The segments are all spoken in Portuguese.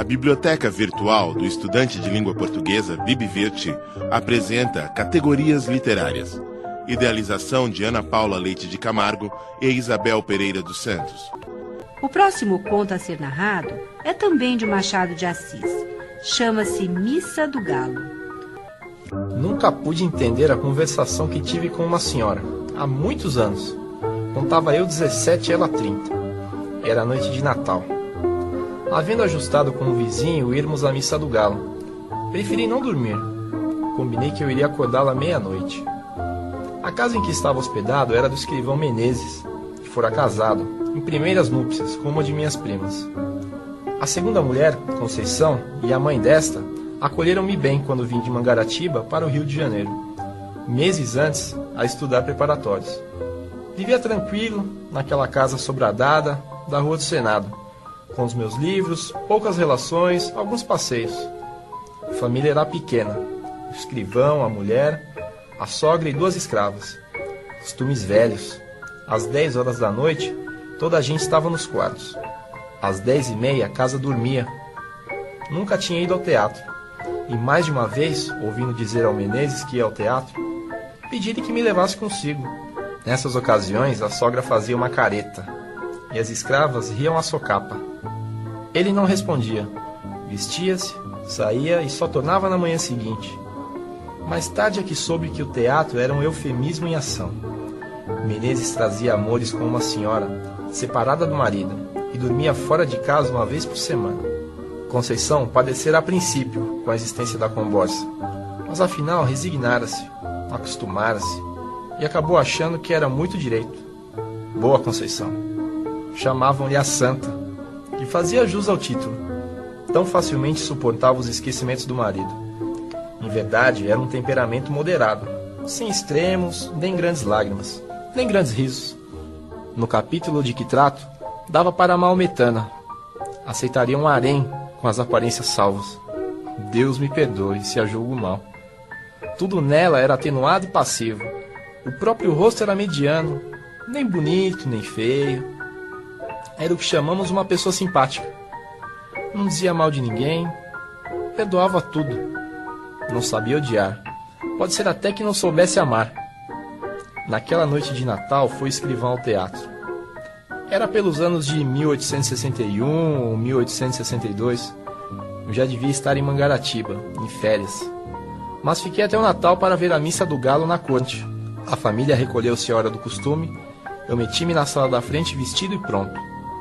A biblioteca virtual do estudante de língua portuguesa BibVirt apresenta categorias literárias. Idealização de Ana Paula Leite de Camargo e Isabel Pereira dos Santos. O próximo conto a ser narrado é também de Machado de Assis. Chama-se Missa do Galo. Nunca pude entender a conversação que tive com uma senhora, há muitos anos. Contava eu 17 e ela 30. Era noite de Natal. Havendo ajustado com o vizinho irmos à Missa do Galo, preferi não dormir. Combinei que eu iria acordá-la à meia-noite. A casa em que estava hospedado era do escrivão Menezes, que fora casado, em primeiras núpcias, com uma de minhas primas. A segunda mulher, Conceição, e a mãe desta, acolheram-me bem quando vim de Mangaratiba para o Rio de Janeiro, meses antes a estudar preparatórios. Vivia tranquilo, naquela casa sobradada da Rua do Senado, com os meus livros, poucas relações, alguns passeios. A família era pequena, o escrivão, a mulher, a sogra e 2 escravas. Costumes velhos. Às 10 horas da noite, toda a gente estava nos quartos. Às 10h30, a casa dormia. Nunca tinha ido ao teatro. E mais de uma vez, ouvindo dizer ao Menezes que ia ao teatro, pedi-lhe que me levasse consigo. Nessas ocasiões, a sogra fazia uma careta, e as escravas riam à socapa. Ele não respondia. Vestia-se, saía e só tornava na manhã seguinte. Mais tarde é que soube que o teatro era um eufemismo em ação. Menezes trazia amores com uma senhora, separada do marido, e dormia fora de casa uma vez por semana. Conceição padecera a princípio com a existência da comborça, mas afinal resignara-se, acostumara-se, e acabou achando que era muito direito. Boa Conceição. Chamavam-lhe a Santa, e fazia jus ao título. Tão facilmente suportava os esquecimentos do marido. Em verdade, era um temperamento moderado, sem extremos, nem grandes lágrimas, nem grandes risos. No capítulo de que trato, dava para a maometana. Aceitaria um harém com as aparências salvas. Deus me perdoe se a julgo mal. Tudo nela era atenuado e passivo. O próprio rosto era mediano, nem bonito, nem feio. Era o que chamamos uma pessoa simpática. Não dizia mal de ninguém, perdoava tudo. Não sabia odiar. Pode ser até que não soubesse amar. Naquela noite de Natal foi escrivão ao teatro. Era pelos anos de 1861 ou 1862. Eu já devia estar em Mangaratiba, em férias. Mas fiquei até o Natal para ver a Missa do Galo na corte. A família recolheu-se à hora do costume. Eu meti-me na sala da frente vestido e pronto.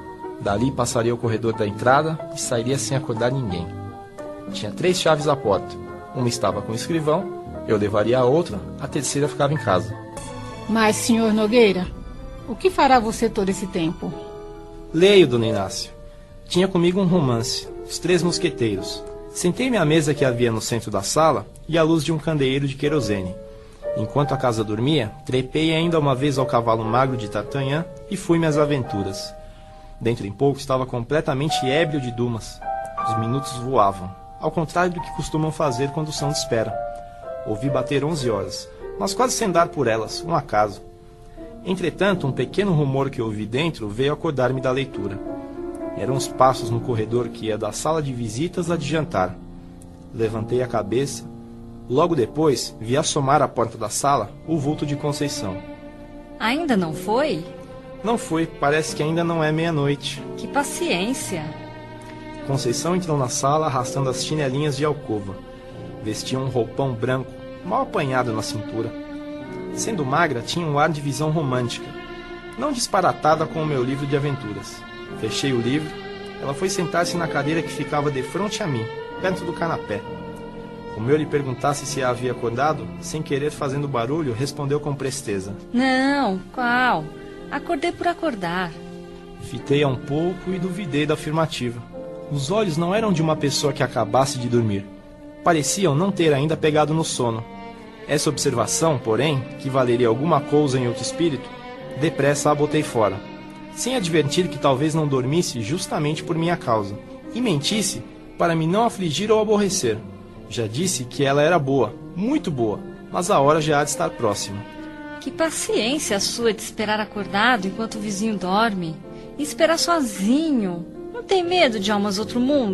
Dali passaria o corredor da entrada e sairia sem acordar ninguém. Tinha 3 chaves à porta. Uma estava com o escrivão, eu levaria a outra, a terceira ficava em casa. Mas, senhor Nogueira, o que fará você todo esse tempo? Leio, dona Inácia. Tinha comigo um romance, Os 3 Mosqueteiros. Sentei-me à mesa que havia no centro da sala e à luz de um candeeiro de querosene. Enquanto a casa dormia, trepei ainda uma vez ao cavalo magro de D'Artagnan e fui-me às aventuras. Dentro em pouco estava completamente ébrio de Dumas. Os minutos voavam, ao contrário do que costumam fazer quando são de espera. Ouvi bater 11 horas, mas quase sem dar por elas, um acaso. Entretanto, um pequeno rumor que ouvi dentro veio acordar-me da leitura. Eram os passos no corredor que ia da sala de visitas à de jantar. Levantei a cabeça. Logo depois, vi assomar à porta da sala o vulto de Conceição. Ainda não foi? Não foi, parece que ainda não é meia-noite. Que paciência! Conceição entrou na sala arrastando as chinelinhas de alcova. Vestia um roupão branco, mal apanhado na cintura. Sendo magra, tinha um ar de visão romântica, não disparatada com o meu livro de aventuras. Fechei o livro, ela foi sentar-se na cadeira que ficava defronte a mim, perto do canapé. Como eu lhe perguntasse se a havia acordado, sem querer fazendo barulho, respondeu com presteza. Não, qual? Acordei por acordar. Fitei-a um pouco e duvidei da afirmativa. Os olhos não eram de uma pessoa que acabasse de dormir. Pareciam não ter ainda pegado no sono. Essa observação, porém, que valeria alguma coisa em outro espírito, depressa a botei fora, sem advertir que talvez não dormisse justamente por minha causa, e mentisse para me não afligir ou aborrecer. Já disse que ela era boa, muito boa, mas a hora já há de estar próxima. Que paciência a sua de esperar acordado enquanto o vizinho dorme. E esperar sozinho. Não tem medo de almas do outro mundo?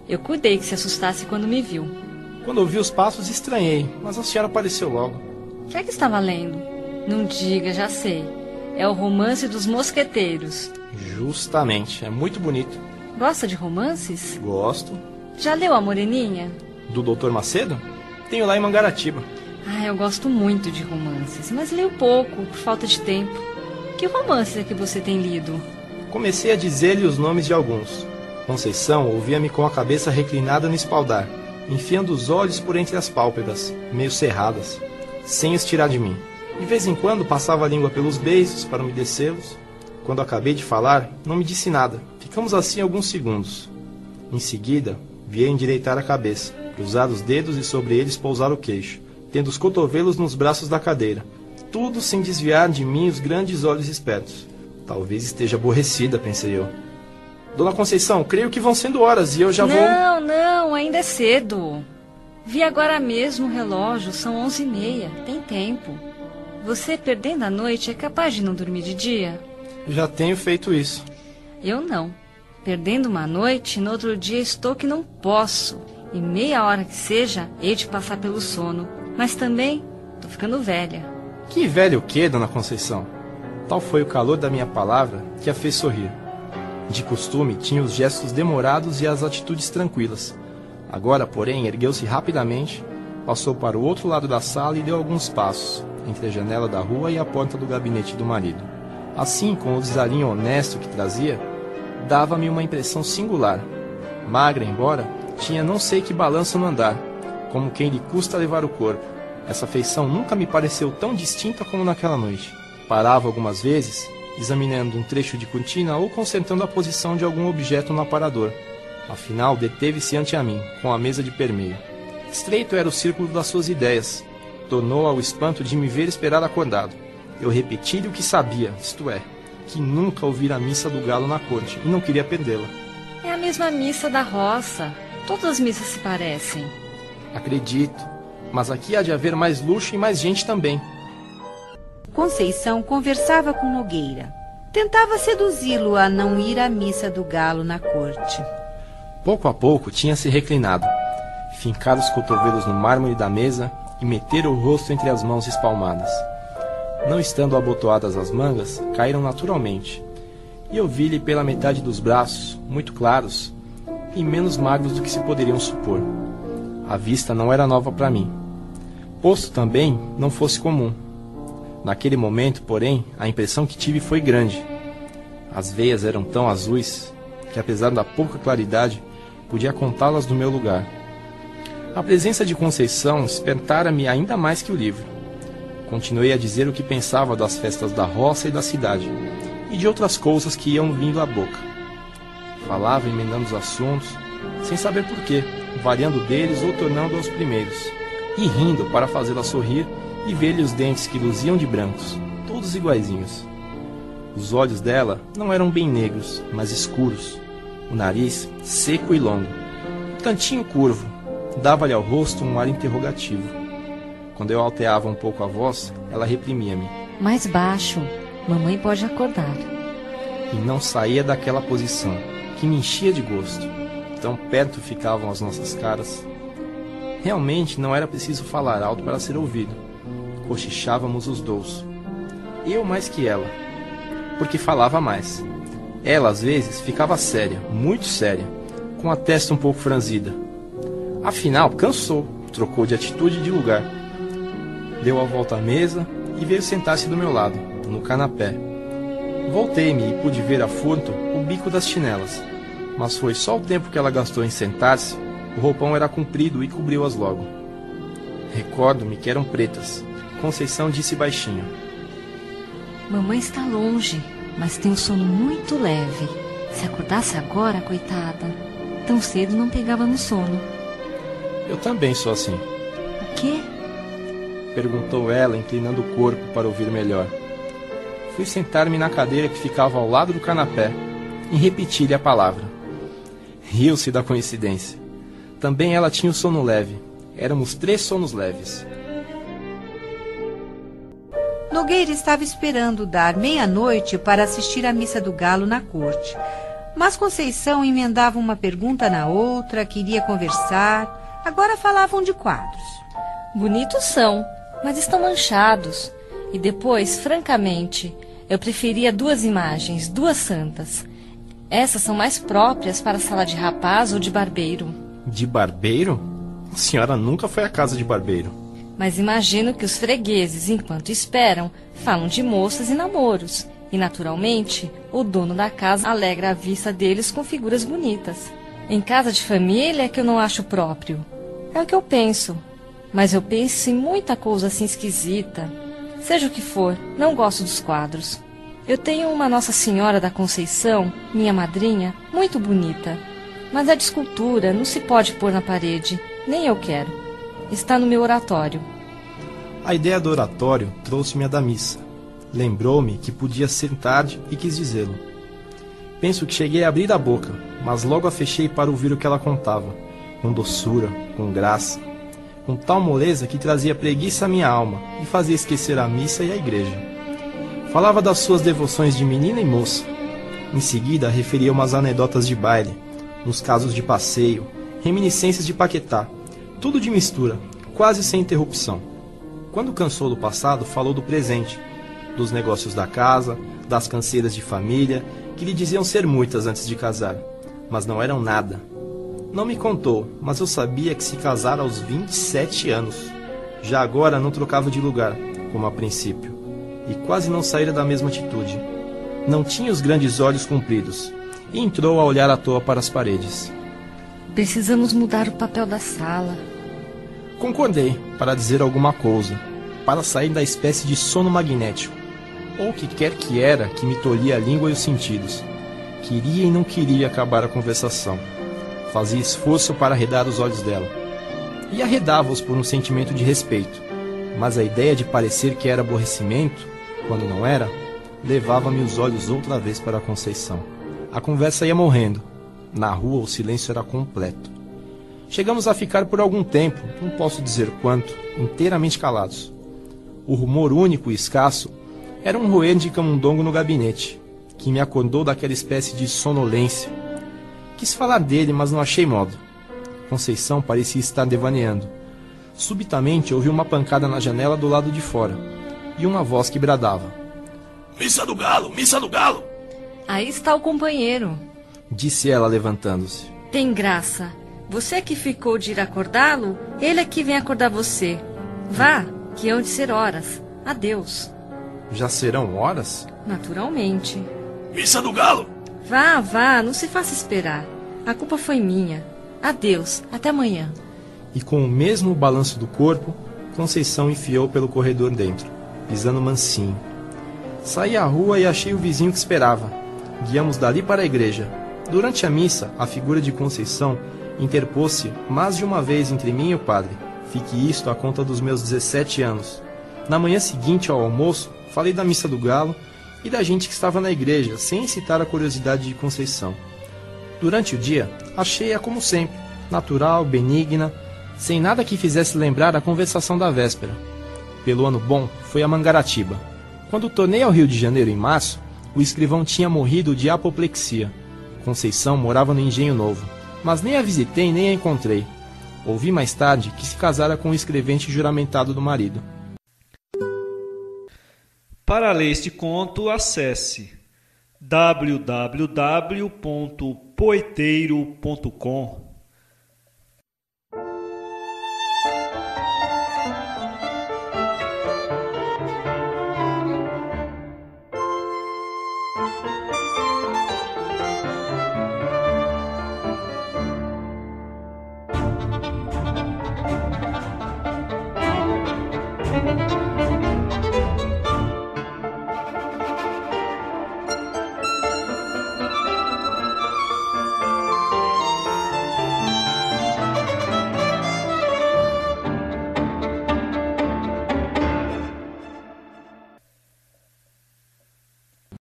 Eu cuidei que se assustasse quando me viu. Quando ouvi os passos, estranhei, mas a senhora apareceu logo. O que é que estava lendo? Não diga, já sei. É o Romance dos Mosqueteiros. Justamente, é muito bonito. Gosta de romances? Gosto. Já leu A Moreninha? Do Dr. Macedo? Tenho lá em Mangaratiba. Eu gosto muito de romances, mas leio pouco, por falta de tempo. Que romances é que você tem lido? Comecei a dizer-lhe os nomes de alguns. Conceição ouvia-me com a cabeça reclinada no espaldar, enfiando os olhos por entre as pálpebras, meio cerradas, sem os tirar de mim. De vez em quando passava a língua pelos beiços para umedecê-los. Quando acabei de falar, não me disse nada. Ficamos assim alguns segundos. Em seguida, vi endireitar a cabeça, cruzar os dedos e sobre eles pousar o queixo, tendo os cotovelos nos braços da cadeira, tudo sem desviar de mim os grandes olhos espertos. Talvez esteja aborrecida, pensei eu. Dona Conceição, creio que vão sendo horas e eu já vou... Não, ainda é cedo. Vi agora mesmo o relógio, são 11h30, tem tempo. Você, perdendo a noite, é capaz de não dormir de dia? Já tenho feito isso. Eu não. Perdendo uma noite, no outro dia estou que não posso. E meia hora que seja, hei de passar pelo sono. Mas também, estou ficando velha. Que velha o quê, Dona Conceição? Tal foi o calor da minha palavra que a fez sorrir. De costume, tinha os gestos demorados e as atitudes tranquilas. Agora, porém, ergueu-se rapidamente, passou para o outro lado da sala e deu alguns passos, entre a janela da rua e a porta do gabinete do marido. Assim, com o desalinho honesto que trazia, dava-me uma impressão singular. Magra, embora, tinha não sei que balanço no andar, como quem lhe custa levar o corpo. Essa feição nunca me pareceu tão distinta como naquela noite. Parava algumas vezes, examinando um trecho de cortina ou consertando a posição de algum objeto no aparador. Afinal, deteve-se ante a mim, com a mesa de permeio. Estreito era o círculo das suas ideias. Tornou ao espanto de me ver esperar acordado. Eu repeti-lhe o que sabia, isto é, que nunca ouvira a missa do galo na corte e não queria perdê-la. É a mesma missa da roça. Todas as missas se parecem. Acredito, mas aqui há de haver mais luxo e mais gente também. Conceição conversava com Nogueira. Tentava seduzi-lo a não ir à missa do galo na corte. Pouco a pouco tinha se reclinado, fincado os cotovelos no mármore da mesa e meter o rosto entre as mãos espalmadas. Não estando abotoadas as mangas, caíram naturalmente, e eu vi-lhe pela metade dos braços, muito claros, e menos magros do que se poderiam supor. A vista não era nova para mim. Posto também não fosse comum. Naquele momento, porém, a impressão que tive foi grande. As veias eram tão azuis que, apesar da pouca claridade, podia contá-las no meu lugar. A presença de Conceição espantara-me ainda mais que o livro. Continuei a dizer o que pensava das festas da roça e da cidade, e de outras coisas que iam vindo à boca. Falava emendando os assuntos, sem saber porquê, variando deles ou tornando aos primeiros, e rindo para fazê-la sorrir e ver-lhe os dentes que luziam de brancos, todos iguaizinhos. Os olhos dela não eram bem negros, mas escuros, o nariz seco e longo, o cantinho curvo, dava-lhe ao rosto um ar interrogativo. Quando eu alteava um pouco a voz, ela reprimia-me. Mais baixo, mamãe pode acordar. E não saía daquela posição, que me enchia de gosto. Tão perto ficavam as nossas caras. Realmente não era preciso falar alto para ser ouvido. Cochichávamos os dois. Eu mais que ela, porque falava mais. Ela, às vezes, ficava séria, muito séria, com a testa um pouco franzida. Afinal, cansou, trocou de atitude e de lugar. Deu a volta à mesa e veio sentar-se do meu lado, no canapé. Voltei-me e pude ver a furto o bico das chinelas, mas foi só o tempo que ela gastou em sentar-se. O roupão era comprido e cobriu-as logo. Recordo-me que eram pretas. Conceição disse baixinho: Mamãe está longe, mas tem um sono muito leve. Se acordasse agora, coitada, tão cedo não pegava no sono. Eu também sou assim. O quê? Perguntou ela, inclinando o corpo para ouvir melhor. Fui sentar-me na cadeira que ficava ao lado do canapé e repeti-lhe a palavra. Riu-se da coincidência. Também ela tinha o sono leve. Éramos 3 sonos leves. Nogueira estava esperando dar meia-noite para assistir à missa do galo na corte. Mas Conceição emendava uma pergunta na outra, queria conversar. Agora falavam de quadros. Bonitos são, mas estão manchados. E depois, francamente, eu preferia 2 imagens, 2 santas. Essas são mais próprias para a sala de rapaz ou de barbeiro. De barbeiro? A senhora nunca foi à casa de barbeiro. Mas imagino que os fregueses, enquanto esperam, falam de moças e namoros. E, naturalmente, o dono da casa alegra a vista deles com figuras bonitas. Em casa de família é que eu não acho próprio. É o que eu penso. Mas eu penso em muita coisa assim esquisita. Seja o que for, não gosto dos quadros. Eu tenho uma Nossa Senhora da Conceição, minha madrinha, muito bonita. Mas é de escultura, não se pode pôr na parede. Nem eu quero. Está no meu oratório. A ideia do oratório trouxe-me a da missa. Lembrou-me que podia ser tarde e quis dizê-lo. Penso que cheguei a abrir a boca, mas logo a fechei para ouvir o que ela contava, com doçura, com graça, com tal moleza que trazia preguiça à minha alma e fazia esquecer a missa e a igreja. Falava das suas devoções de menina e moça. Em seguida, referia umas anedotas de baile, uns casos de passeio, reminiscências de Paquetá, tudo de mistura, quase sem interrupção. Quando cansou do passado, falou do presente, dos negócios da casa, das canseiras de família, que lhe diziam ser muitas antes de casar, mas não eram nada. Não me contou, mas eu sabia que se casara aos 27 anos. Já agora não trocava de lugar, como a princípio, e quase não saíra da mesma atitude. Não tinha os grandes olhos compridos, e entrou a olhar à toa para as paredes. Precisamos mudar o papel da sala. Concordei, para dizer alguma coisa, para sair da espécie de sono magnético, ou o que quer que era que me tolhia a língua e os sentidos. Queria e não queria acabar a conversação. Fazia esforço para arredar os olhos dela. E arredava-os por um sentimento de respeito, mas a ideia de parecer que era aborrecimento, quando não era, levava-me os olhos outra vez para a Conceição. A conversa ia morrendo. Na rua o silêncio era completo. Chegamos a ficar por algum tempo, não posso dizer quanto, inteiramente calados. O rumor único e escasso era um roer de camundongo no gabinete, que me acordou daquela espécie de sonolência. Quis falar dele, mas não achei modo. Conceição parecia estar devaneando. Subitamente ouvi uma pancada na janela do lado de fora, e uma voz que bradava: "Missa do Galo! Missa do Galo!" Aí está o companheiro, disse ela, levantando-se. Tem graça. Você que ficou de ir acordá-lo, ele é que vem acordar você. Vá, que hão de ser horas. Adeus. Já serão horas? Naturalmente. Missa do Galo! Vá, vá, não se faça esperar. A culpa foi minha. Adeus, até amanhã. E com o mesmo balanço do corpo, Conceição enfiou pelo corredor dentro, pisando mansinho. Saí à rua e achei o vizinho que esperava. Guiamos dali para a igreja. Durante a missa, a figura de Conceição interpôs-se mais de uma vez entre mim e o padre. Fique isto à conta dos meus 17 anos. Na manhã seguinte ao almoço, falei da missa do Galo e da gente que estava na igreja, sem incitar a curiosidade de Conceição. Durante o dia, achei-a como sempre, natural, benigna, sem nada que fizesse lembrar a conversação da véspera. Pelo ano bom, foi a Mangaratiba. Quando tornei ao Rio de Janeiro em março, o escrivão tinha morrido de apoplexia. Conceição morava no Engenho Novo, mas nem a visitei nem a encontrei. Ouvi mais tarde que se casara com o escrevente juramentado do marido. Para ler este conto, acesse www.poeteiro.com.